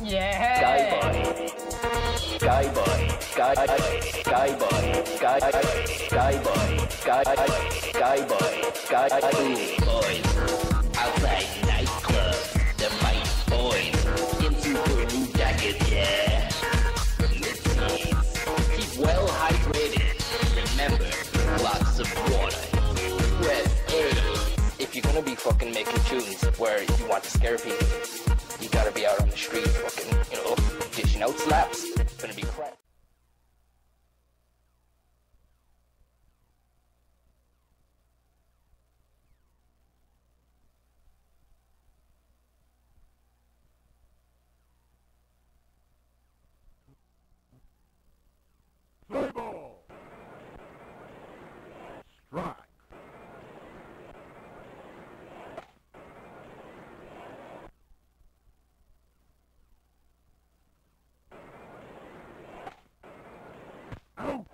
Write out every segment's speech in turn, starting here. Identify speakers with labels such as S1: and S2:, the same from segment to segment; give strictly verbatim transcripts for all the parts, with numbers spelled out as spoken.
S1: Yeah. Skyboy, Skyboy, Skyboy, Skyboy, Skyboy, Skyboy, Skyboy, Skyboy, boys, outside nightclub, the might boys, in super blue jackets, yeah. Keep well hydrated, remember, lots of water. Press A. If you're gonna be fucking making tunes where you want to scare people, you gotta be out on the street fucking, you know, dishing out slaps. It's gonna be crap.
S2: Play ball! Strike! Out!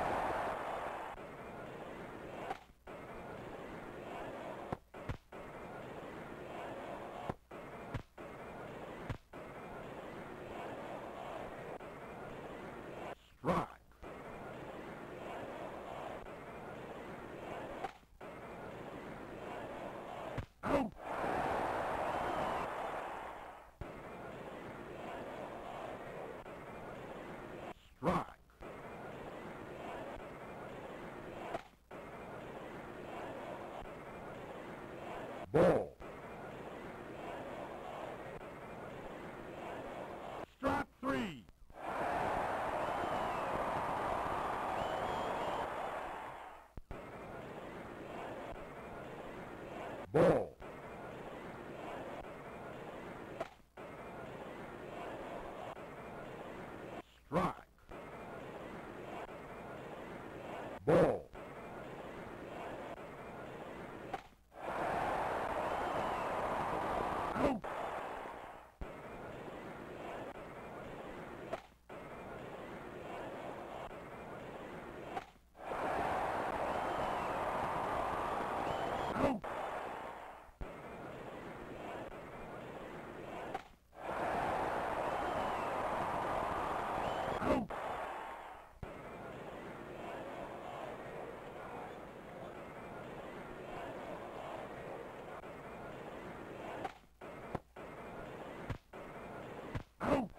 S2: Strike! Out! Strike! Ball! Strike three! Ball! Strike! Ball! Out! Out! Out! Out!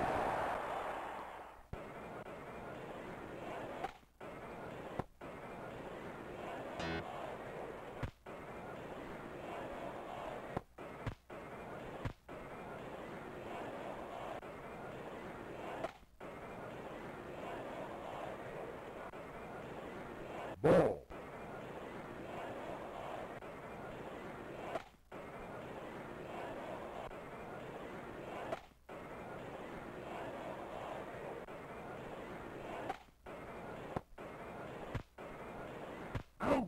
S2: Ball! Out!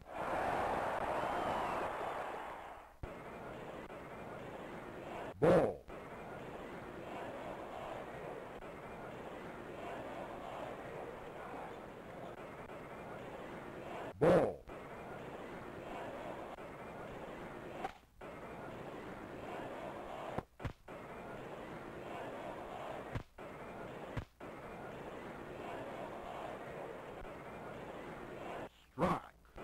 S2: Ball! Ball! Strike!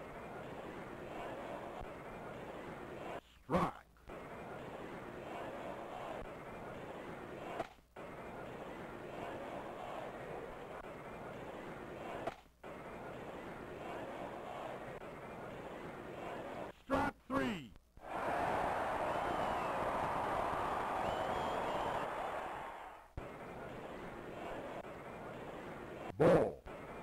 S2: Strike! Strike three! Ball!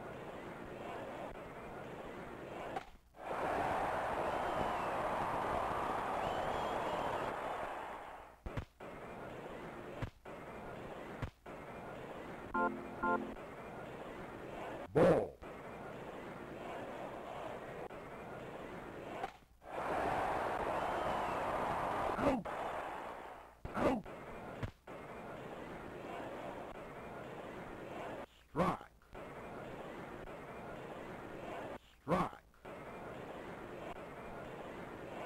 S2: Ball! Out! Out! Strike! Strike!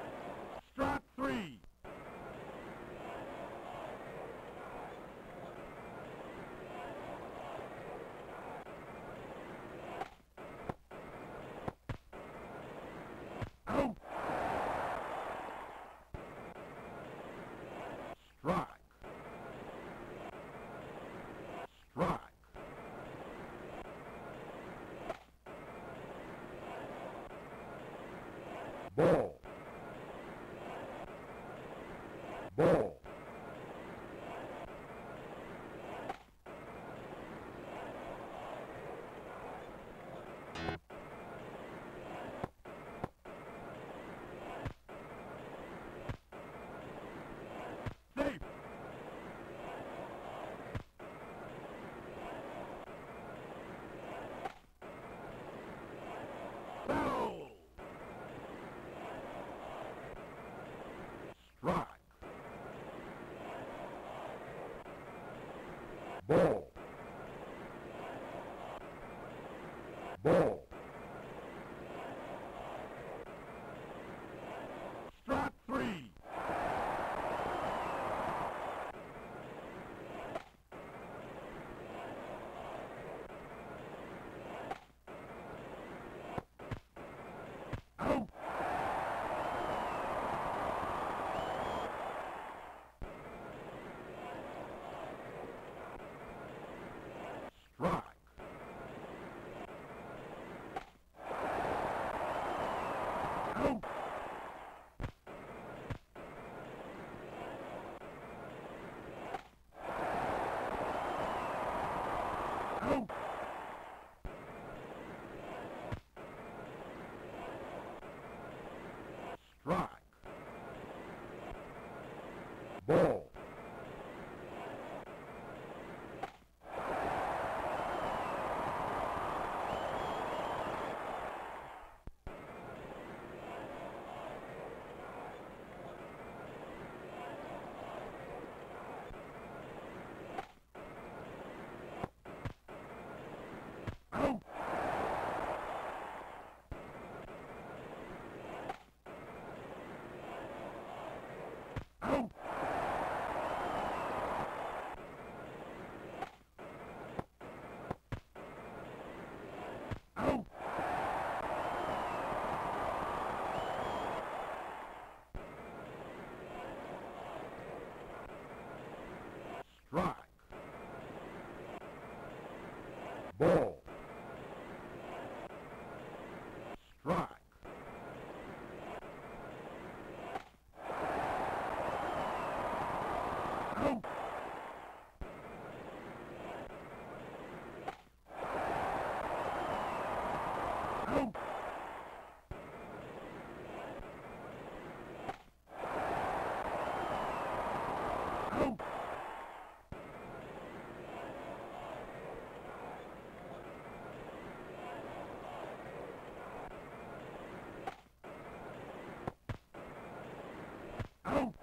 S2: Strike three! Ball. Ball. Safe. Foul. Strike. Ball. Ball. Strike three. Out. Strike. Out. Out. Strike. Ball. Out. Out. Out. Strike. Ball. Strike. Out. Out. Out. Out.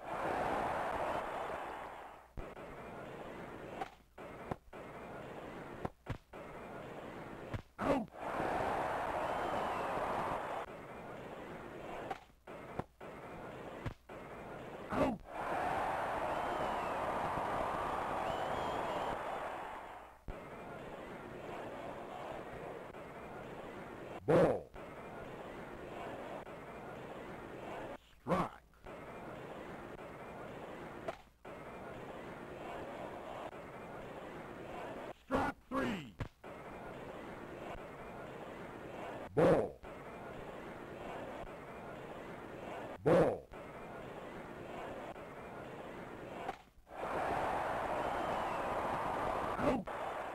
S2: Out. Out. Ball. Strike. Strike three. Ball. Ball. Out.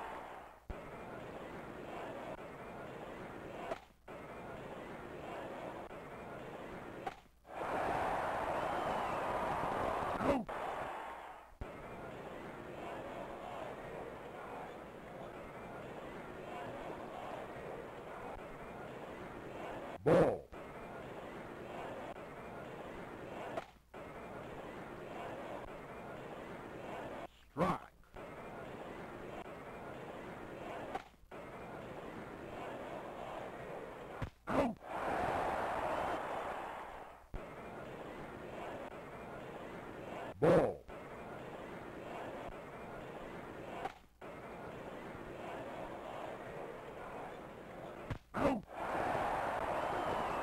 S2: Out. Ball. Strike. Out. Ball. Out.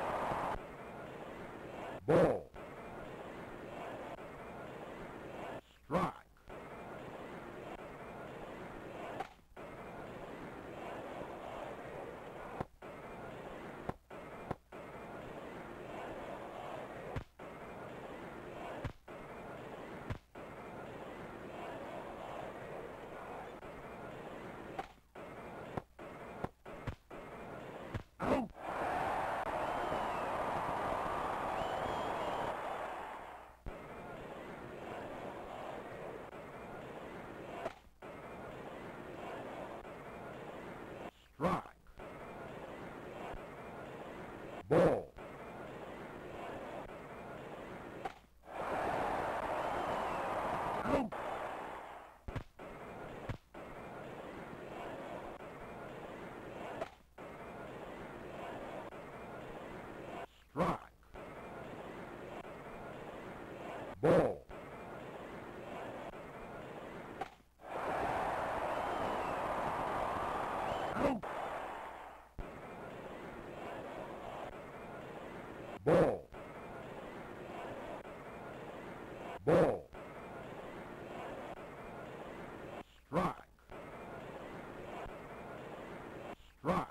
S2: Ball. Out. Strike. Ball. Out. Ball. Ball. Strike. Strike.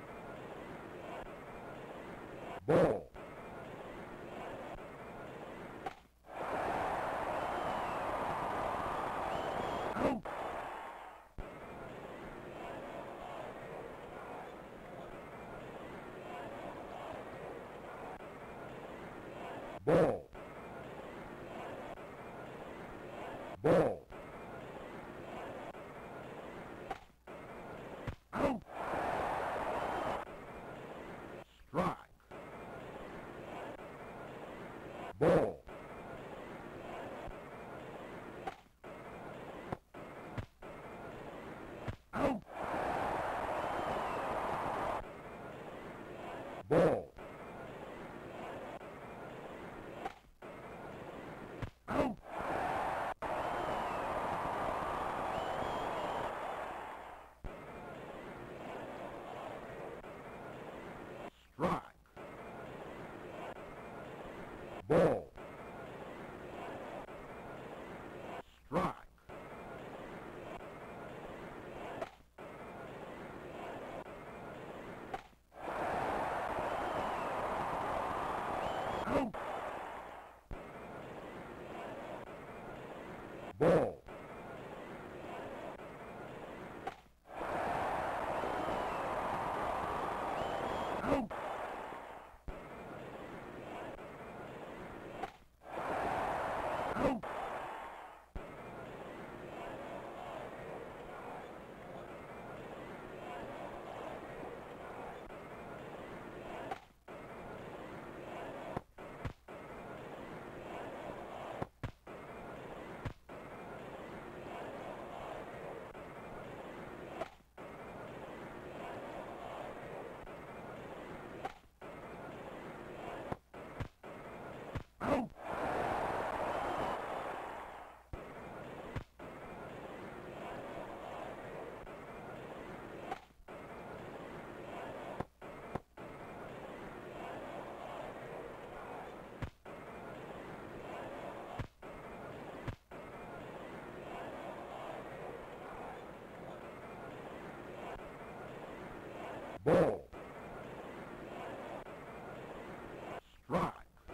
S2: Ball. Out. Ball. Ball. Out. Strike. Ball. Out. Ball. Out. Strike. Ball. Strike. Out. Ball. Out. Out. Out. Ball. Strike.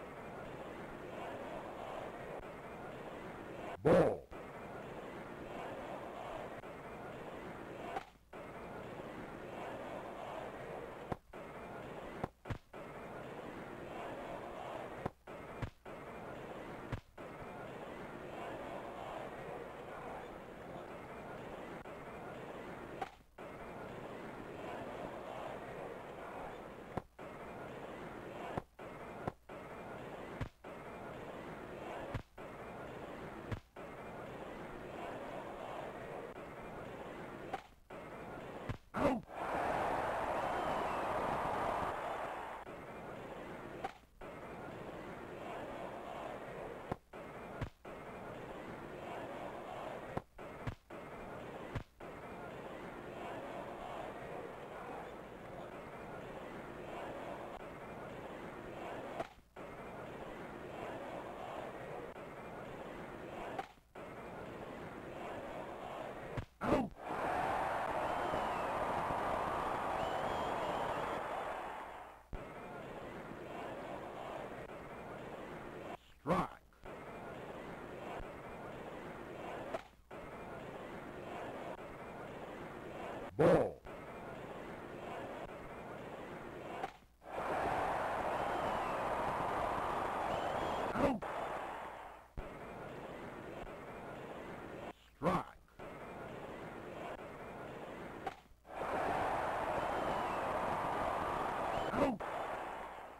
S2: Ball. Out. Out. Strike. Ball. Out. Strike. Out.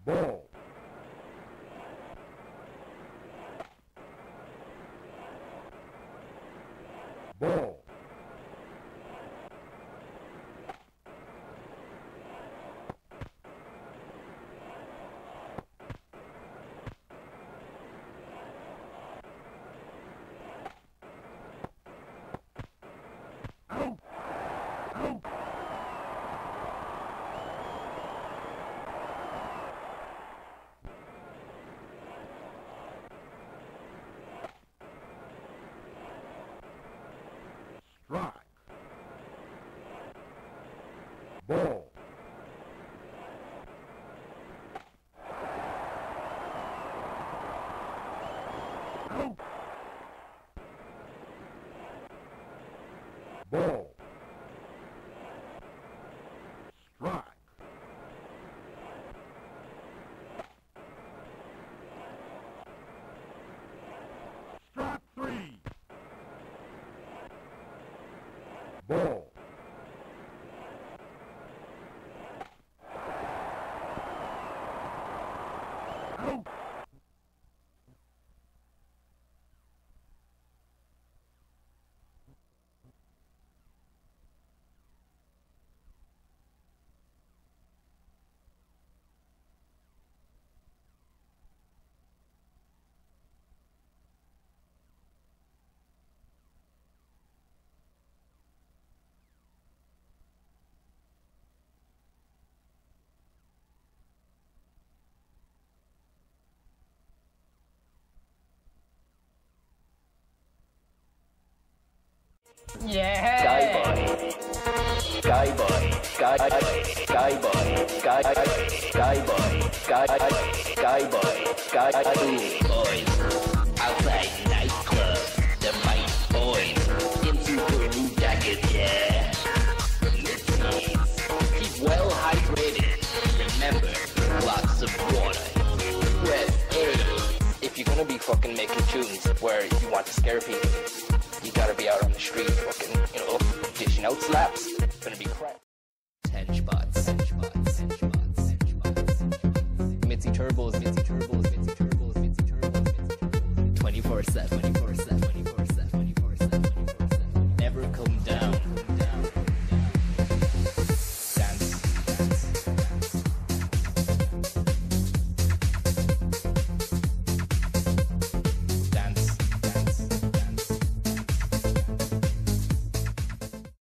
S2: Ball. Ball. Out. Out. Strike. Ball. Out. Ball. Strike. Strike three. Ball. Out.
S1: Yeah. Sky boy. Sky boy. Sky Sky boy. Sky Sky boy. Sky Sky boy. Sky boys. Outside nightclub. The might boys. In super blue jackets, yeah. Keep well hydrated. Remember, lots of water. Red air. If you're gonna be fucking making tunes where you want to scare people, you gotta be out on the street fucking, you know, dishing out slaps. It's gonna be crap. Ten spots. Ten spots. Ten spots. Ten spots. Mitzi Turbos. Mitzi Turbos. Mitzi Turbos. Mitzi Turbos. Mitzi Turbos. twenty-four seven.